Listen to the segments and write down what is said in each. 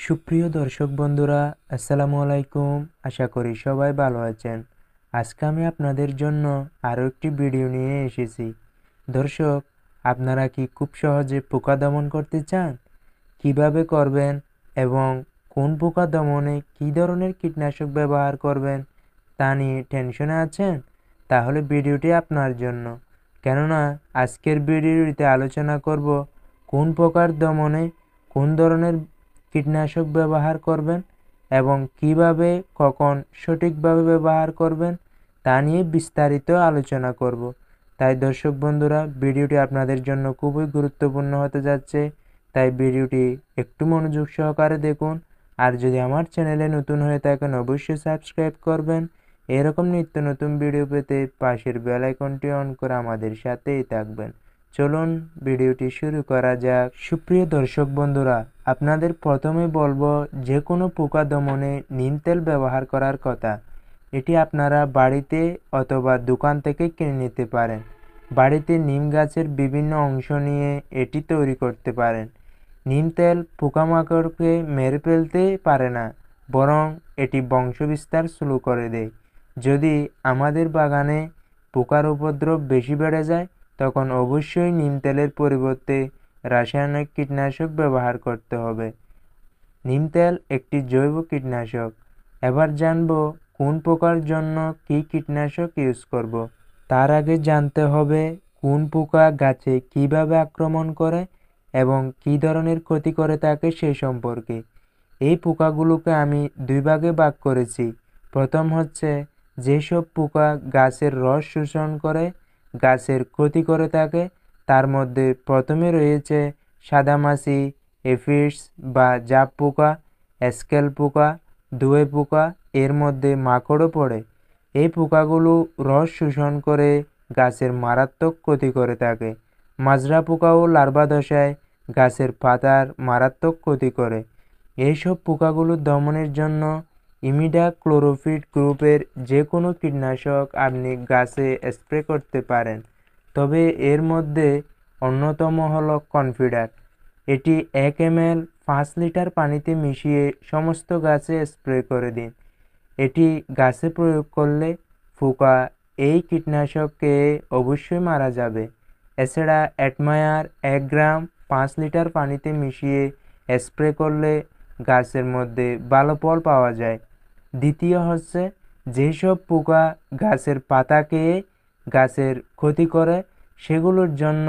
সুপ্রিয় দর্শক বন্ধুরা, আসসালামু আলাইকুম। আশা করি সবাই ভালো আছেন। আজকে আমি আপনাদের জন্য আরও একটি ভিডিও নিয়ে এসেছি। দর্শক, আপনারা কি খুব সহজে পোকা দমন করতে চান? কিভাবে করবেন এবং কোন পোকা দমনে কী ধরনের কীটনাশক ব্যবহার করবেন তা নিয়ে টেনশনে আছেন? তাহলে ভিডিওটি আপনার জন্য। কেননা আজকের ভিডিওটিতে আলোচনা করব কোন পোকার দমনে কোন ধরনের কীটনাশক ব্যবহার করবেন এবং কিভাবে কখন সঠিকভাবে ব্যবহার করবেন তা নিয়ে বিস্তারিত আলোচনা করব। তাই দর্শক বন্ধুরা, ভিডিওটি আপনাদের জন্য খুবই গুরুত্বপূর্ণ হতে যাচ্ছে। তাই ভিডিওটি একটু মনোযোগ সহকারে দেখুন। আর যদি আমার চ্যানেলে নতুন হয়ে থাকেন অবশ্যই সাবস্ক্রাইব করবেন। এরকম নিত্য নতুন ভিডিও পেতে পাশের বেল আইকনটি অন করে আমাদের সাথেই থাকবেন। চলুন ভিডিওটি শুরু করা যাক। সুপ্রিয় দর্শক বন্ধুরা, আপনাদের প্রথমে বলবো যে কোনো পোকা দমনে নিম তেল ব্যবহার করার কথা। এটি আপনারা বাড়িতে অথবা দোকান থেকে কিনে নিতে পারেন। বাড়িতে নিম গাছের বিভিন্ন অংশ নিয়ে এটি তৈরি করতে পারেন। নিম তেল পোকামাকড়কে মেরে ফেলতে পারে না, বরং এটি বংশবিস্তার শুরু করে দেয়। যদি আমাদের বাগানে পোকার উপদ্রব বেশি বেড়ে যায়, তখন অবশ্যই নিম তেলের পরিবর্তে রাসায়নিক কীটনাশক ব্যবহার করতে হবে। নিম তেল একটি জৈব কীটনাশক। এবার জানব কোন পোকার জন্য কী কীটনাশক ইউজ করব। তার আগে জানতে হবে কোন পোকা গাছে কিভাবে আক্রমণ করে এবং কী ধরনের ক্ষতি করে থাকে সেই সম্পর্কে। এই পোকাগুলোকে আমি দুই ভাগে ভাগ করেছি। প্রথম হচ্ছে যেসব পোকা গাছের রস শোষণ করে গাছের ক্ষতি করে থাকে, তার মধ্যে প্রথমে রয়েছে সাদামাছি, এফিডস বা জাপ পোকা, স্কেল পোকা, দুয়ে পোকা, এর মধ্যে মাকড়ও পড়ে। এই পোকাগুলো রস শোষণ করে গাছের মারাত্মক ক্ষতি করে থাকে। মাজরা পোকাও লার্ভা দশায় গাছের পাতার মারাত্মক ক্ষতি করে। এইসব পোকাগুলো দমনের জন্য ইমিডাক্লোরোপিড গ্রুপের যে কোনো কীটনাশক আপনি গাছে স্প্রে করতে পারেন। তবে এর মধ্যে অন্যতম হলো কনফিডার। এটি 1 ml 5 লিটার পানিতে মিশিয়ে সমস্ত গাছে স্প্রে করে দিন। এটি গাছে প্রয়োগ করলে পোকা এই কীটনাশককে অবশ্যই মারা যাবে। এছাড়া অ্যাডমায়ার 1 গ্রাম 5 লিটার পানিতে মিশিয়ে স্প্রে করলে গাছের মধ্যে ভালো ফল পাওয়া যায়। দ্বিতীয় হচ্ছে যেসব পোকা গাছের পাতা খেয়ে গাছের ক্ষতি করে, সেগুলোর জন্য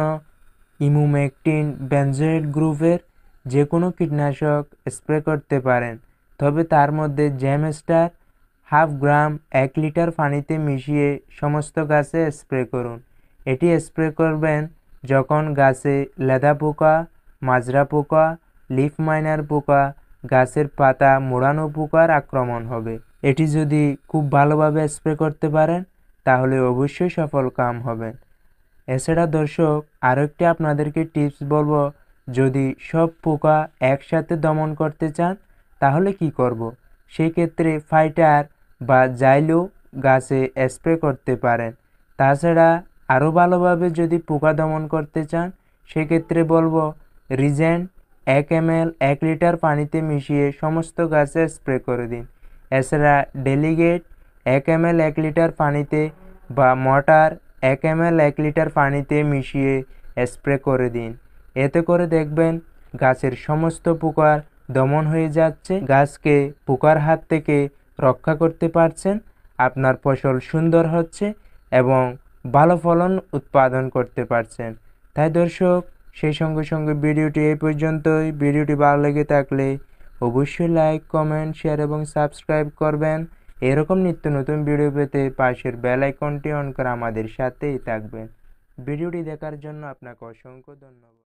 ইমুমেকটিন বেনজয়েড গ্রুপের যে কোনো কীটনাশক স্প্রে করতে পারেন। তবে তার মধ্যে জেমস্টার 1/2 গ্রাম 1 লিটার পানিতে মিশিয়ে সমস্ত গাছে স্প্রে করুন। এটি স্প্রে করবেন যখন গাছে লেদা পোকা, মাজরা পোকা, লিফ মাইনার পোকা, গাছের পাতা মোড়ানো পোকার আক্রমণ হবে। এটি যদি খুব ভালোভাবে স্প্রে করতে পারেন তাহলে অবশ্যই সফল কাম হবে। এছাড়া দর্শক, আরও একটি আপনাদেরকে টিপস বলবো, যদি সব পোকা একসাথে দমন করতে চান তাহলে কি করব। সেই ক্ষেত্রে ফাইটার বা জাইলো গাছে স্প্রে করতে পারেন। তাছাড়া আরও ভালোভাবে যদি পোকা দমন করতে চান সেক্ষেত্রে বলবো রিজেন্ট 1 ml 1 লিটার পানিতে মিশিয়ে সমস্ত গাছে স্প্রে করে দিন। এছাড়া ডেলিগেট 1 ml 1 লিটার পানিতে বা মটার 1 ml 1 লিটার পানিতে মিশিয়ে স্প্রে করে দিন। এতে করে দেখবেন গাছের সমস্ত পোকার দমন হয়ে যাচ্ছে, গাছকে পোকার হাত থেকে রক্ষা করতে পারছেন, আপনার ফসল সুন্দর হচ্ছে এবং ভালো ফলন উৎপাদন করতে পারছেন। তাই দর্শক, সেই সঙ্গে সঙ্গে ভিডিওটি এই পর্যন্তই। ভিডিওটি ভালো লেগে থাকলে অবশ্যই লাইক, কমেন্ট, শেয়ার এবং সাবস্ক্রাইব করবেন। এরকম নিত্য নতুন ভিডিও পেতে পাশের বেল আইকনটি অন করে আমাদের সাথেই থাকবেন। ভিডিওটি দেখার জন্য আপনাকে অসংখ্য ধন্যবাদ।